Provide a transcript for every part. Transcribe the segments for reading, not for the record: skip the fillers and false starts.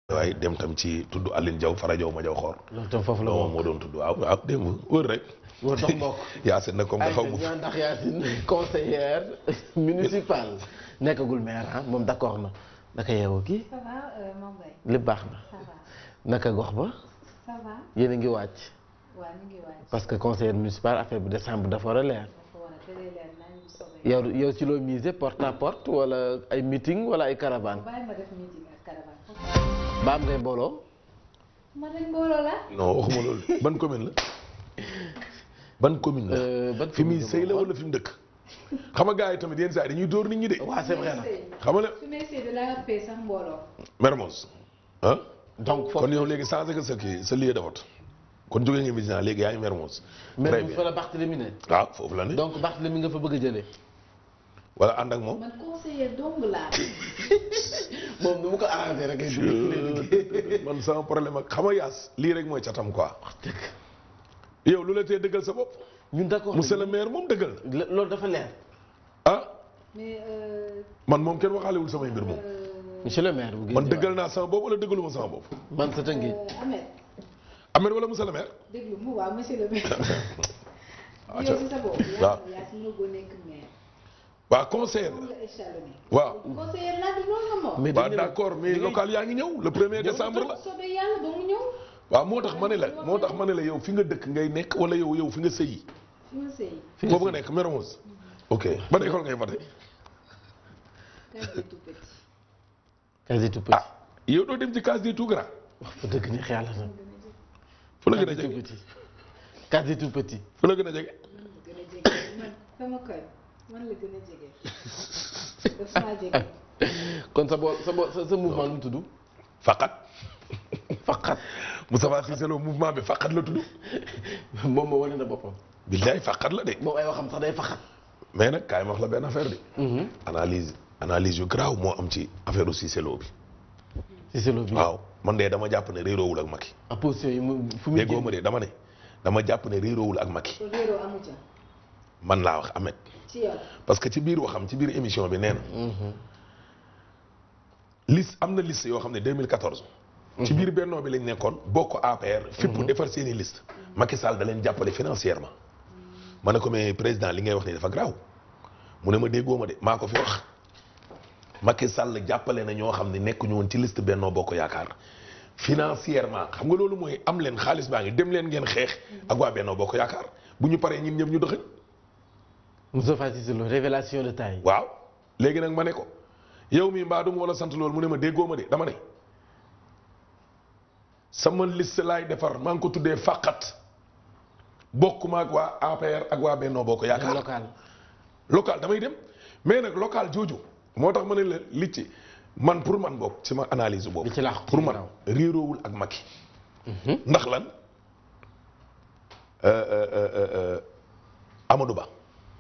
waaye dem tam ci tudd Aline Diaw Fara Diaw ma Diaw xoor. loolu tam foofu la moo doon tudd waaw waaw démb wër rek. wër dox mbokk. Yacine nag comme nga xaw ma. ay ndax Yacine conseillère municipale nekkagul maire ah moom d'accord na naka yeewoo kii. ça va Mame Mbaye. lépp baax na. ça va. naka gox ba. ça va. yéen a ngi wàcc. waaw ñu ngi wàcc. parce que conseillère municipal affaire bi décembre dafa war a leer. dafa war a tëddee leer nañu soobee. yow ci loo misé porte à porte wala ay meeting wala ay caravane. bàyyi ma def meeting ak caravane. ba am ngay mbooloo. man rek mbooloo la. non waxuma loolu ban commune la. ban commune la. ban fi muy sëy la wala fi mu dëkk. xam nga gars yi tamit yenn saa yi dañuy dóor nit ñi de. waaw c'est vrai nag. xam nga ne su may sëy de la paix sax mbooloo. Mermoz ah. donc kon yow léegi changé nga sa kii sa lieu de vote. kon jógee nga Médina léegi yaa ngi Mermoz. mais fa la Barthélémy ne. waaw foofu la ne. donc Barthélémy nga fa bëgg a jëlee. wala ànd ak moom. man conseiller dong laa. moom nu mu ko arrangé rek ngay dugg. man sama problème ak xam nga yaas lii rek mooy catam quoi. yow lu la tee dëggal sa bopp. ñun d'accord monsieur le maire moom dëggal. loolu dafa leer. ah mais. man moom kenn waxaalewul samay mbir moom. monsieur le maire bu man dëggal naa sama bopp wala dëggaluma sama bopp. man sa tënkee. Ahmed. Ahmed wala monsieur le maire. déglu mu waaw monsieur le maire. waaw yow si sa bopp. waaw yaa si mënagoo nekk maire. waaw conseiller moom la. nga échelonné. waaw. conseiller laa di loolu nga moom. mais waaw d'accord mais local yaa ngi ñëw le 1er décembre la. soobee yàlla ba mu ñëw. waaw moo tax ma ne la yow fi nga dëkk ngay nekk wala yow fi nga sëyi. fi ma sëy. foofu nga nekk Mermoz. ok ban école ngay fate. Case des tout petits. case des tout petits. ah yow doo dem ci case des tout grands. wax fa dëgg neex yàlla na. fu la gën a jege case des tout petits. fu la gën a jege. gën a jege man sama koy man la gën a jege. daf maa jege. kon sa mouvement lu mu tudd. Faqat. Faqat. Moustapha Cissé Lo mouvement bi Faqat la tudd. moom moo wane na boppam. billaay Faqat la de. moom ay waxam sax day Faqat. mais nag kaay ma wax la benn affaire de. analyse yu garaaw moo am ci affaire u Cissé Lo bi. Cissé Lo bi waaw man de dama jàpp ne réeroowul ak Macky. opposition yi fu muy déggoo ma de dama jàpp ne réeroowul ak Macky. kon réeroo amu ca. man laa wax Ahmed. ci yow. parce que ci biir waxam ci biir émission bi nee na. liste am na liste yoo xam ne 2014. ci biir bennoo bi lañ nekkoon bokk APR. fipp defar seeni liste. Macky Sall da leen jàppale financièrement. ma ne ko mais président li ngay wax nii dafa garaaw mu ne ma déggoo ma de maa ko fi wax Macky Sall jàppale na ñoo xam ne nekkuñu woon ci liste bennoo bokk yaakaar financièrement xam nga loolu mooy am leen xaalis baa ngi dem leen ngeen xeex ak waa bennoo bokk yaakaar bu ñu paree ñun ñëpp ñu doxin. Moustapha Cissé Lo révélation de taille. waaw léegi nag ma ne ko yow mii mbaa du ma wala sant loolu mu ne ma déggoo ma de dama ne sama liste laay defar maa ngi ko tuddee faqat bokkuma ak waa APR ak waa Benno Bokk Yaakaar. local damay dem mais nag local jooju moo tax ma ne la li ci man pour man bokk ci ma analyse boobu. pour man réeroowul ak Macky. ndax lan Amadou Ba.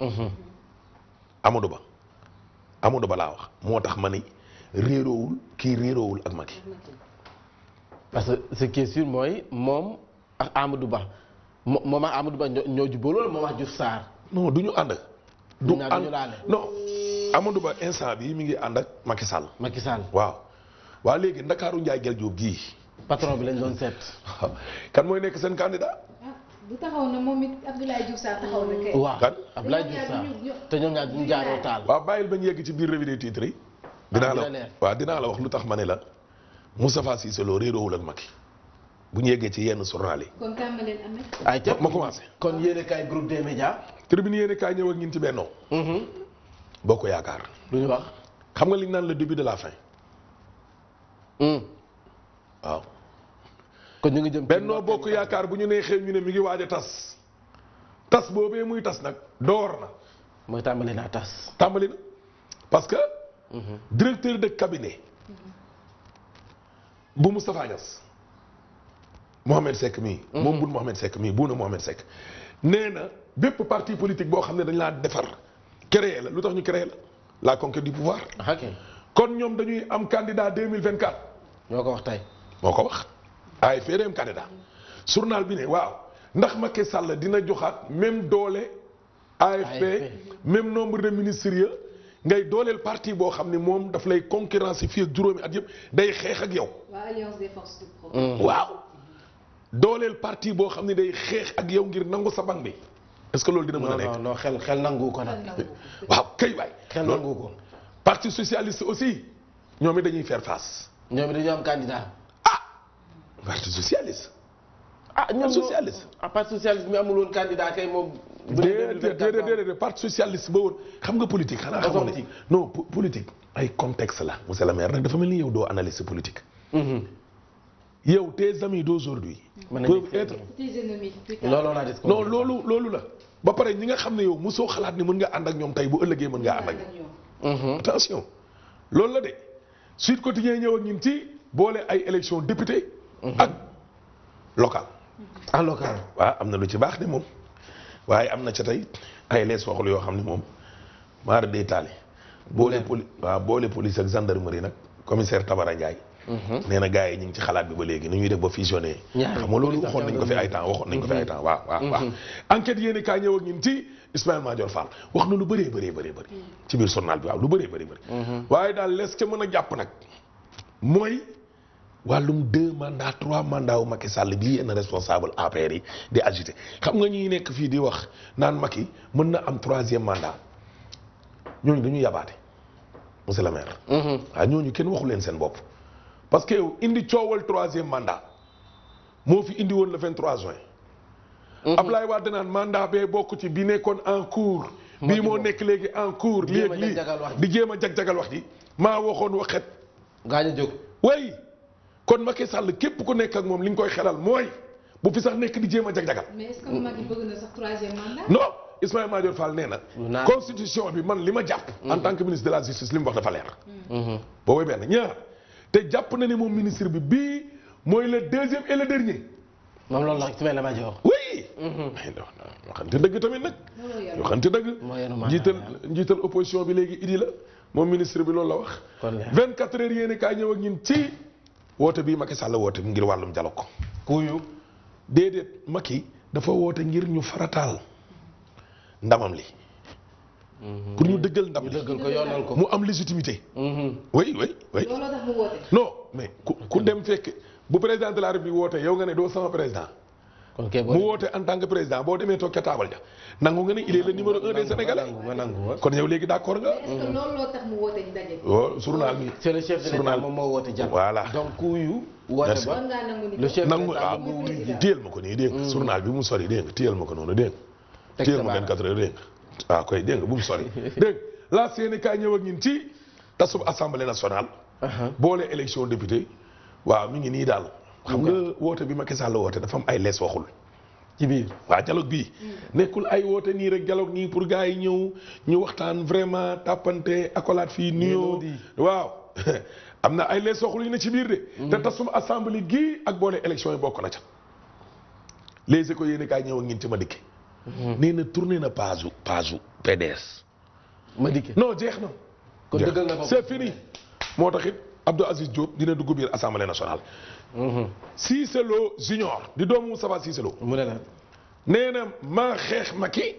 Amadou Ba laa wax moo tax ma ni réeroowul ak Macky. parce que ce qui est sûr mooy moom ak Amadou Ba moom ak Amadou Ba ñoo jubóo loolu moom ak Diouf Sarr. non du ñu ànd. du ànd laale non Amadou Ba instant bi mi ngi ànd ak Macky Sall. Macky Sall waaw léegi Ndakaaru Ndiaye Gel Diop gii. patron bi lañ doon seet. kan mooy nekk seen candidat. bu taxaw na moom it Abdoulaye Diouf Sarr taxaw na kay. waaw kan Abdoulaye Diouf Sarr te ñoom ñaar duñu jaaroo taal. waaw bàyyil bañ yegg ci biir revue des titres yi. dinaa la wax lu tax ma ne la Moustapha Cissé Lo réeroowul ak Macky bu ñu yeggee ci yenn journal yi. kon tàmbaleen amee. ay ca ma commencé. kon yéene kaay groupe des médias. tribune yéene kaay ñëw ak ñin ci Benno Bokk Yaakaar. lu ñu wax. xam nga li ñu naan le début de la fin. waaw. kon ñu ngi jëm Benno Bokk Yaakaar bu ñu neexee ñu ne mi ngi waaj a tas boobee muy tas nag door na. mooy tàmbali naa tas. tàmbali na parce que. directeur de cabinet. bu Moustapha Niasse. Mohamed Seck mii. moom bun Mohamed Seck mii buuna Mohamed Seck. nee na bépp parti politique boo xam ne dañ laa defar. créé la lu tax ñu créé la conquête du pouvoir. ok kon ñoom dañuy am candidat 2024. ñoo ko wax tey. moo ko wax. ay fee dem candidat. journal bi ne waaw ndax Macky Sall dina joxaat même doole. AFP même nombre de ministres ya ngay dooleel parti boo xam ne moom daf lay concurrence fii ak juróomi at yëpp day xeex ak yow. waa alliance des forces du progrès. waaw dooleel parti boo xam ne day xeex ak yow ngir nangu sa banque bi est-ce que loolu dina mën a nekk. non xel nangu ko nag. waaw kay waay. xel nangu ko. parti socialiste aussi ñoom it dañuy faire face. ñoom it dañu am candidat. parti socialiste. ñoom socialiste. parti socialiste mi amul woon candidat kay moom. déedéet parti socialiste ba woon xam nga politique xanaa xamoon ne non politique ay contexte la monsieur le maire nag dafa mel ni yow doo analyste politique. yow tes amis d'aujourd'hui peuvent être tes ennemis plus tard. looloo laa des non loolu la ba pare ñi nga xam ne yow mosoo xalaat ni mën nga ànd ak ñoom tey bu ëllëgee mën ngaa ànd ak ñoom. attention loolu la de Sud Quotidien ñëw ak ñun ci boole ay élection député ak local. local. waaw am na lu ci baax de moom waaye am na ca tey ay lees waxul yoo xam ne moom maar day taali boole police ak gendarmerie nag commissaire Tabara Ndiaye. nee na gars yi ñu ngi ci xalaat bi ba léegi ni ñuy def ba fusionné. xam nga loolu waxoon nañ ko fi ay temps waaw. enquête yéen kaa ñëw ak ñun ci Ismaïla Madior Fall wax na lu bëree ci biir journal bi waaw lu bëree. waaye daal lees ca mën a jàpp nag mooy wàllum 2 mandats 3 mandats wu Macky Sall bii yenn responsable APR yi di agité xam nga ñuy nekk fii di wax naan Macky mën na am 3e mandat ñooñu dañuy yabaate monsieur le maire. waaw ñooñu kenn waxu leen seen bopp. parce que yow indi coowal 3e mandat moo fi indi woon le 23 juin. Ablaye Wade naan mandat bee bokk ci bi nekkoon en cours. bii moo nekk léegi en cours. lii di jéem a jag-jagal wax ji maa waxoon waxet. gaañ a jóg. way kon Macky Sall képp ku nekk ak moom li nga koy xelal mooy bu fi sax nekk di jéem a jag-jagal. mais est-ce que Macky bëgg na sax 3e mandat. non Ismaïla Madior Fall nee na. constitution bi man li ma jàpp. en tant que ministre de la justice li mu wax dafa leer. boobu benn ñaar. te jàpp na ni moom ministre bi bii mooy le 2e et le dernier. moom loolu la Ismaïla Madior. oui. waxante dëgg tamit nag. waxante dëgg. njiital opposition bi léegi idi la moom ministre bi loolu la wax. kon 24 heures yéen kaa ñëw ak ñun ci woote bii Macky Sall woote ngir wàllum dialogue ko. kuyu. déedéet Macky dafa woote ngir ñu farataal ndamam li. pour ñu dëggal ndam li dëggal ko yoonal ko mu am légitimité. oui. looloo tax mu woote. non mais ku dem fekk bu président de la République woote yow nga ne doo sama président. kon kay mu woote en tant que président boo demee toog ca taabal ja nangu nga ne il est le numéro 1 des Sénégalais. kon yow léegi d'accord nga. est-ce que looloo tax mu woote ñu daje. oh journal bi. c'est le chef de l'État moom moo woote jàpp. voilà donc kuyu. woote ba le chef de nangu l'État waaw téyel ma ko nii dégg nga journal bi mu sori dégg nga téyel ma ko noonu dégg nga. téyel ma 24 heures dégg nga waaw koy dégg nga bu mu sori dégg la CNK ñëw ak ñun ci tasub assemblée nationale. boole élection député waaw mi ngi nii daal. xam nga woote bi Macky Sall woote dafa am ay lees waxul. ci biir waaw dialogue bii. nekkul ay woote nii rek dialogue nii pour gars yi ñëw ñu waxtaan vraiment tàppante accolade fii nuyoo. waaw am na ay lees waxul yu ne ci biir de. te tasum assemblée gii ak boole élection yi bokk na ca. les écoles yéen kaay ñëw ak ñun ci ma dikke. nee na tourné na page PDS. ma dikke non jeex na. kon dëggal na c'est fini. moo tax it Abdou Aziz Diop dina dugg biir assemblée nationale. Cissé Lo Junior di doomu Moustapha Cissé Lo. mu ne la. nee na maa xeex Macky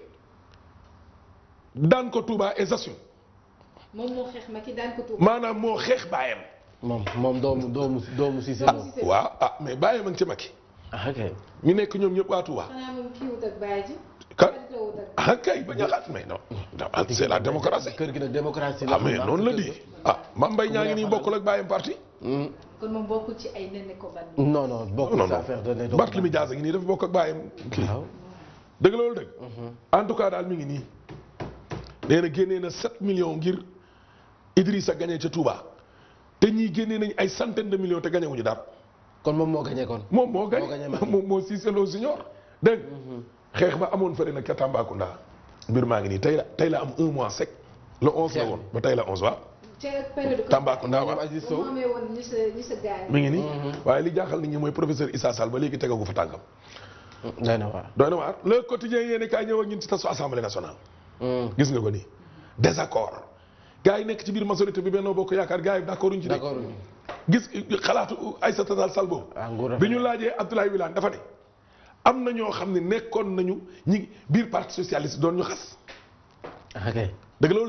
daan ko Touba et j'assume. moom moo xeex Macky daan ko Touba. maanaam moo xeex baayam. moom doomu Cissé Lo. waaw mais baayam a ngi ci Macky. ok. ñu nekk ñoom ñëpp waa Touba. xanaa moom kii wut ak baay ji. kay bañ a xaat mais non. c'est la démocratie. kër gi nag démocratie la. mais noonu la di Mame Mbaye ñaa ngi nii bokkul ak baayam parti. kon moom bokkul ci ay nene ko ban. non bokkul ci affaire de ne. Barthélémy Dias a ngi nii dafa bokk ak baayam. waaw. dëgg la loolu dëgg. en tout cas daal mi ngi nii. nee na génnee na 7 millions ngir Idrissa gagné ca Touba. te ñii génnee nañ ay centaine de millions te gagné wuñu dara. kon moom moo gagné kon. moom moo gagné moom moo Cissé Lo Junior dégg xeex ba amoon fële nag ca Tambacounda mbir maa ngi nii tey la am 1 mois sec le 11 la woon ba tey la 11 waaw. Tambacounda waaw mi ngi nii. waaye li jaaxal nit ñi mooy professeur Issa Sall ba léegi tegagu fa tànkam. doy na waar le quotidien yéen kaay ñëw ak ñun ci tasu assemblée nationale. gis nga ko nii désaccord. gars yi nekk ci biir majorité bi Benno Bokk Yaakaar gars yi d'accord uñ ci de. gis xalaatu Aïssata Tall Sall boobu. bi ñu laajee Abdoulaye Wilane dafa ne. am na ñoo xam ne nekkoon nañu ñi biir parti socialiste doon ñu xas. ok dëgg loolu dëgg.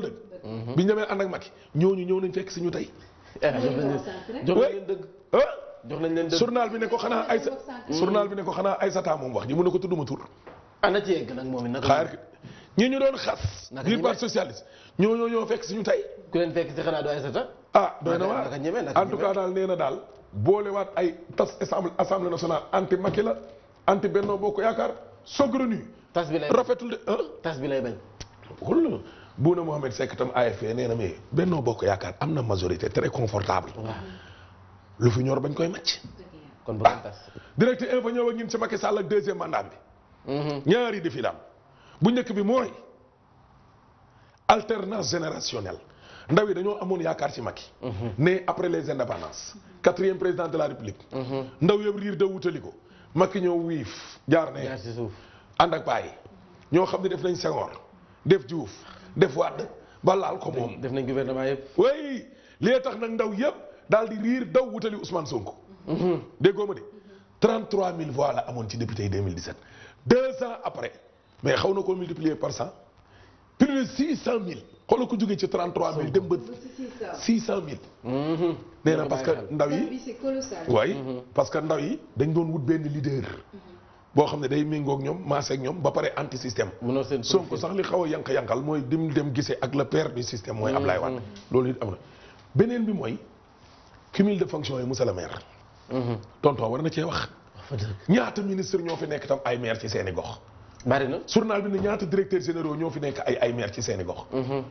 bi ñu demee ànd ak Macky ñooñu ñëw nañ fekk si ñu tey. jox nañ leen dëgg. jox nañ leen dëgg. journal bi ne ko xanaa ay journal bi ne ko xanaa Aïssata moom wax ji mu ne ko tudduma tur. ana ci yegg nag moom it naka. xaar ñi ñu doon xas. biir parti socialiste ñoo fekk si ñu tey. ku leen fekk si xanaa du Aïssata. doy na waar en tout cas daal nee na daal boolewaat ay tas assemblée nationale anti Macky la anti Benno Bokk Yaakaar saugrenu. tas bi lay rafetul de tas bi lay bañ. xool Bouna Mohamed Seck tam AFP nee na mais Benno Bokk Yaakaar am na majorité très confortable. lu fi ñor bañ koy màcc. kon bu tas. direct info ñëw ak ñun ci Macky Sall ak deuxième mandat bi. ñaari défi la am bu njëkk bi mooy alternance générationnelle ndaw yi dañoo amoon yaakaar ci Macky. né après les indépendances. 4e président de la République. ndaw yëpp riir da wutali ko. Macky ñëw wiif jaar ne. jaar ci suuf ànd ak bàyyi ñoo xam ne def nañ Senghor def Diouf def Wade ba laal ko moom. def nañ gouvernement yëpp. oui li tax nag ndaw yëpp daal di riir daw wutali Ousmane Sonko. déggoo ma de 33000 voix la amoon ci député yi 2017 2 ans après mais xaw na ko multiplier par 100 plus de 600000 xoolal ko jógee ci 33000 dem ba 600000. nee na parce que ndaw yi waaye parce que ndaw yi dañ doon wut benn leader. boo xam ne day méngoog ñoom maaseeg ñoom ba pare anti système. Sonko sax li xaw a yank-yankal mooy dem gisee ak le père du système mooy Ablaye Wade. loolu it am na beneen bi mooy cumul de fonction yi monsieur le maire. tonton war na cee wax. ñaata ministre ñoo fi nekk tam ay maire ci seeni gox. bari na journal bi ne ñaata directeurs généraux ñoo fi nekk ay maire ci seeni gox.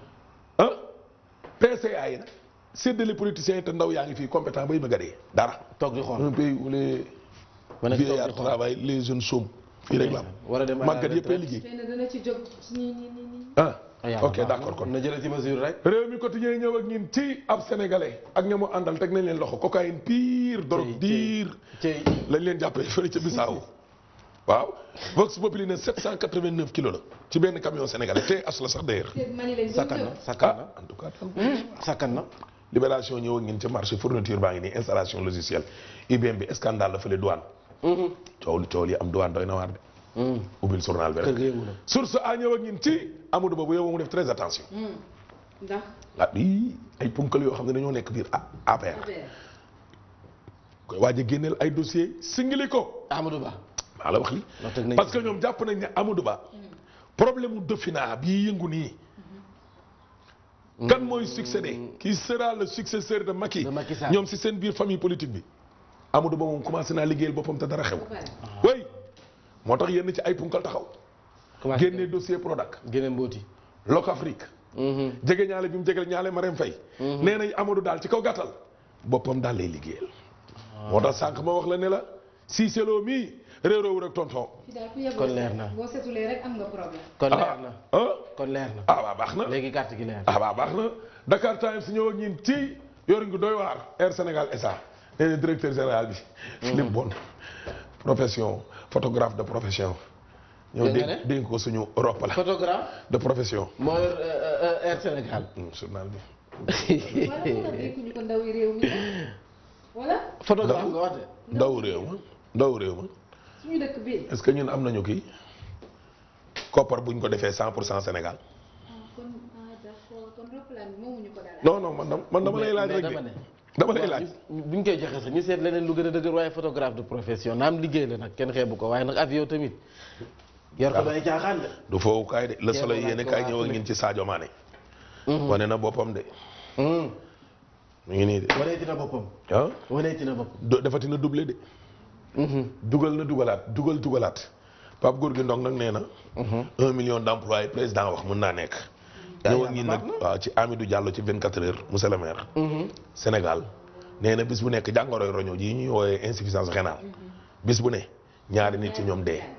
PCA yi nag séddale politiciens yi te ndaw yaa ngi fii compétent bay bëgg a dee dara. toog di xool un pays où les vieillards travaillent les jeunes chôment fii rek la am. war a dem màggat yëpp ay liggéey. dana ci jóg ok d'accord kon. na jëlee ci mesure rek. réew mi quotidien ñëw ak ñin ci ab sénégalais ak ña mu àndal teg nañ leen loxo cocaïne pire drogue dure lañ leen jàppee fële ca Bissau waaw Vox Populi ne 789 kilos la ci benn camion sénégalais te as la sax d'ailleurs. sakkan na en tout cas. sakkan na. libération ñëw ak ñin ci marché fourniture baa ngi nii installation logicielle IBM bi scandale la fële douane. coow li am douane doy na waar de. ubbil journal bi rek source a ñëw ak ñun ci Amadou Ba bu yow mu def très attention. ndax. ay punkal yoo xam ne dañoo nekk biir APR. koy waaj a génneel ay dossiers singili ko. Amadou Ba. maa la wax li parce que ñoom jàpp nañ ne Amadou Ba problème mu Dauphina bii yëngu nii. kan mooy succédé qui sera le successeur de Macky. ñoom si seen biir famille politique bi. Amadou Ba moom commencé naa liggéeyal boppam te dara xew. oui. moo tax yenn ci ay punkal taxaw. génne dossier Prodac. génne mbooti. Locafrique. jege ñaale bi mu jege ñaale Marème Faye. nee nañ Amadou daal ci kaw gàttal. boppam daal lay liggéeyal. moo tax sànq ma wax la ne la Cissé Lo mii réeróowul ak tonton. kon leer na boo setulee rek am nga problème. kon leer na kon leer na. waaw baax na léegi carte gi leer. waaw baax na Dakar Times ñëw ak ñun ci yor ngi doy waar Air Sénégal SA nee na directeur général bi. lim bon profession photographe de profession. ñëw dénk ko suñu Europe la. photographe de profession. moo yor Air Sénégal. journal bi. wala dégguñu ko ndaw yi réew mi wala. photographe nga wax de. ndaw réew ma. suñu dëkk bi. est-ce que ñun am nañu kii koppar buñ ko defee 100% Sénégal. kon d'accord kon roplaan bi moomuñu ko dara. non man dama lay laaj rek dama lay laaj. bu ñu koy joxe sax ñu seet leneen lu gën a dëgër waaye photographe de profession naam liggéey la nag kenn xeebu ko waaye nag avion tamit. yor ko day caaxaan de. du foofu kaay de Le Soleil yéene kaay ñëw ak ñun ci Sadio Mané. wane na boppam de. mu ngi nii de. waneeti na boppam. waneeti na boppam. defati na doublé de. dugal na dugalaat Pape Gorgui Ndong nag nee na. 1 million d'emplois président wax mën naa nekk. ñëw ak ñun nag waaw ci Amidou Diallo ci 24 heures monsieur le maire. Sénégal nee na bis bu nekk jàngoroy roño ji ñuy woowee insuffisance rénale. bis bu ne ñaari nit ci ñoom dee.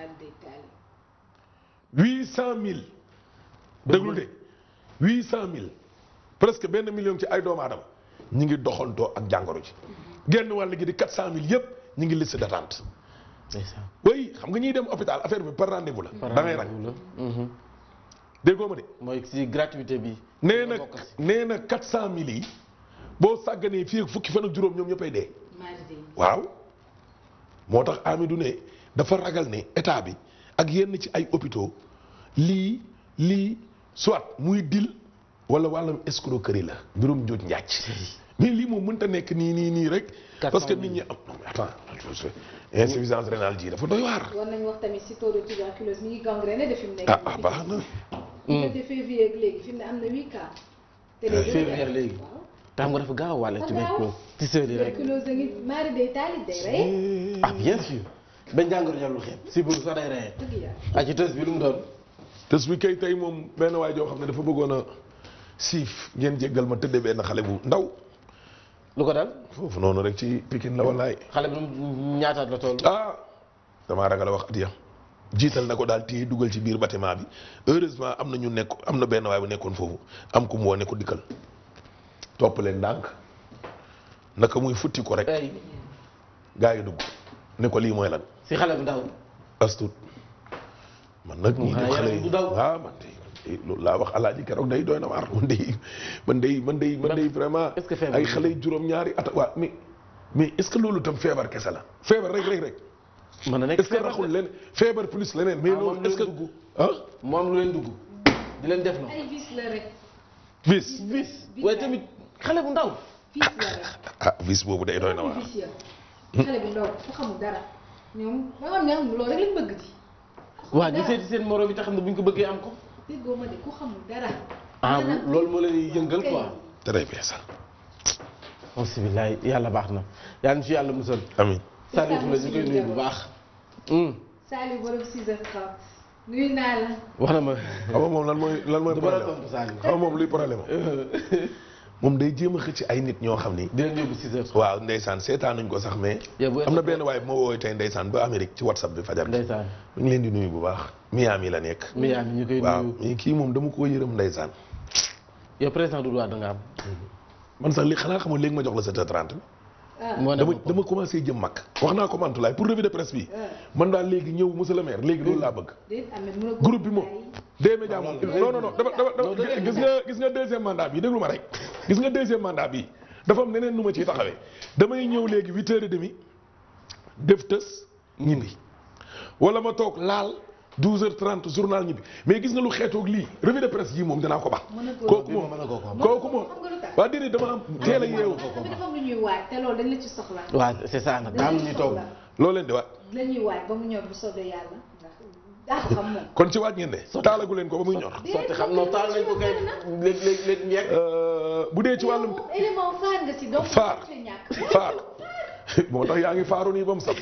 800000. déglu de 800000 presque 1 million ci ay doomu aadama ñi ngi doxantoo ak jàngoro ji. genn wàll gi di 400000 yëpp ñi ngi liste d'attente. oui xam nga ñuy dem hôpital affaire bi par rendez-vous la. da ngay rang. déggoo ma de. mooy si gratuité bi. nee na 400000 yi boo sàgganee fii ak fukki fan ak juróom ñoom ñëppay dee. waaw moo tax Amidou ne dafa ragal ne état bi ak yenn ci ay hôpitaux lii soit muy dil wala wàllum escroquerie la mbirum njuuj njàcc mais lii moom mënta nekk nii rek. parce que nit ñi am non mais attends insuffisance rénale ji dafa doy waar. war nañu wax tamit si taux de tuberculose mi ngi gangréné de fi mu nekk. baax na. diggante février ak léegi fi mu ne am na 8 cas. te février léegi. te xam nga dafa gaaw a wàlle tuberculose. ci sëriñ rek tuberculose da ngi maari day taalit day rey. ah bien sûr. ba njàngoro jarul xeeb si buru sax day rey. dëgg yàlla. ah ci tës bi lu mu doon. tës bi kay tey moom benn waay joo xam ne dafa bëggoon a siif ngeen jéggal ma tëddee benn xale bu ndaw. lu ko dal. foofu noonu rek ci Pikine la wallaay. xale bi ñaataat la toll. damaa ragal a wax at ya jiital na ko daal téye dugal ci biir bâtiment bi heureusement am na benn waay bu nekkoon foofu am ku mu woo ne ko dikkal topp leen ndànk naka muy futti ko rek. gaa yi dugg ne ko lii mooy lan. si xale bu ndaw. astut man nag. ñii di xale yi man de loolu laa wax alaaji keroog day doy na waar man day vraiment. est-ce que feebar ay xale yu juróom-ñaari at waa mais est-ce que loolu tam feebar kese la. feebar rek. mën na nekk est-ce que raxul leen feebar plus leneen. mais loolu est-ce que mu am lu leen dugg. di leen def na. ay vis la rek. vis. waaye tamit xale bu ndaw. vis la rek. vis boobu day doy na waar. xale bu ndaw ku xamul dara ñoom da nga xam ne loolu rek lañ bëgg di. waaw ñu seeti seen morom yi te xam ne bu ñu ko bëggee am ko. déggoo ma de ku xamul dara. loolu moo leen yëngal quoi. très bien ça. alhamdulilah yàlla baax na yàlla na ci yàlla musal. amiin. Salif la ñu koy nuyu bu baax. Salif borom 6h30 nuyu naa la. wax na ma. xam nga moom lan mooy problème xam nga moom luy problème moom day jéem a xëcc ay nit ñoo xam ni. di leen yóbbu 6h30. waaw ndeysaan seetaanuñ ko sax mais. am na benn waaye bu ma woowee tey ndeysaan ba Amérique ci WhatsApp bi fajar. ndeysaan ñu ngi leen di nuyu bu baax. Miami la nekk. Miami ñu koy nuyu waaw kii moom dama koo yërëm ndeysaan. yow président Doudou Wade da nga am. man sax li xanaa xamoo léegi ma jox la 7h30. dama commencé jëm mag. wax naa ko Mantoulaye pour revue de presse bi. man daal léegi ñëw monsieur le maire léegi loolu laa bëgg. groupe bi moom. D-Média moom non dama gis nga deuxième mandat bi déglu ma rek. gis nga deuxième mandat bi dafa am neneen nu ma ciy taxawee damay ñëw léegi 8h30 def tës ñibbi wala ma toog laal 12h30 journal ñibbi mais gis nga lu xeetoog lii revue de presse yi moom dinaa ko baax. kooku moom waa déedéet dama am teel a yeewu. dafa am lu ñuy waaj te loolu dañ la ci soxla. waaw c'est ça nag daal ñuy toog. loo leen di waaj. la ñuy waaj ba mu ñor bu soobee yàlla ndax daa ko xam moom. kon ci waaj ngeen de. taalagu leen ko ba muy ñor. sotti xam non taal nañ ko kay léegi njëkk. bu dee ci wàllum. élément faar nga si donc. faar moo tax yaa ngi faaru nii ba mu sab.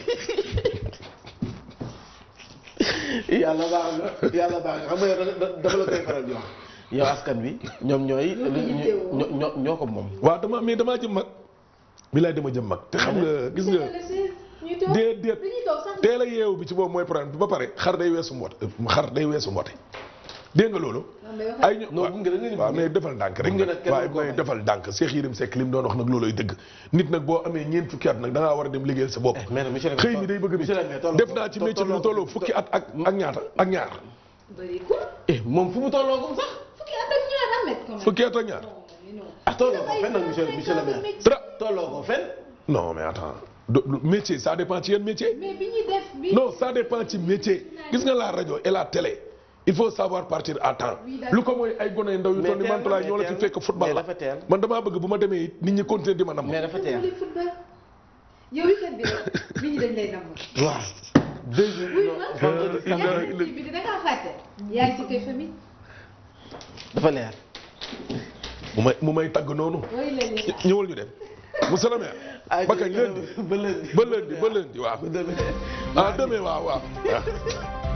yàlla baax na xam nga dafa la koy faral di wax. yow askan bi ñoom ñoo ko moom. waaw damaa jëm mag. bilaay dama jëm mag te xam nga gis nga. déet teel a yeewu bi ci boobu mooy problème bi ba pare xar day weesu mboote dégg nga loolu. ay waaw mais defal ndànk rek waaye mooy defal ndànk Cheikh Yérim Seck li mu doon wax nag looloy dëgg nit nag boo amee ñeent fukki at nag da ngaa war a dem liggéeyal sa bopp. xëy mi day bëgg a def naa ci métier bi lu tolloo fukki at ak ñaata ak ñaar. moom fu mu tolloo comme sax. fukki at ak ñaar. ah tolloo ko fenn nag monsieur le maire. tolloo ko fenn. non mais attends métier ça dépend ci yan métier. mais bi ñuy def non ça dépend ci métier gis nga la rajo et la télé il faut savoir partir à temps lu ko mooy ay gone ndaw yu toll ni Mantoulaye ñoo la fi fekk football la man damaa bëgg bu ma demee nit ñi continuer di ma nam. mais dafa teel yow weekend bi rek nit ñi dañ lay nam. waaw. deux jours bi da ngaa fàtte. yaa ngi ci kay famille. dafa leer. mu may tagg noonu. ñëwal ñu dem. monsieur le maire. ba kañ lundi ba lundi waaw. ah demain waaw.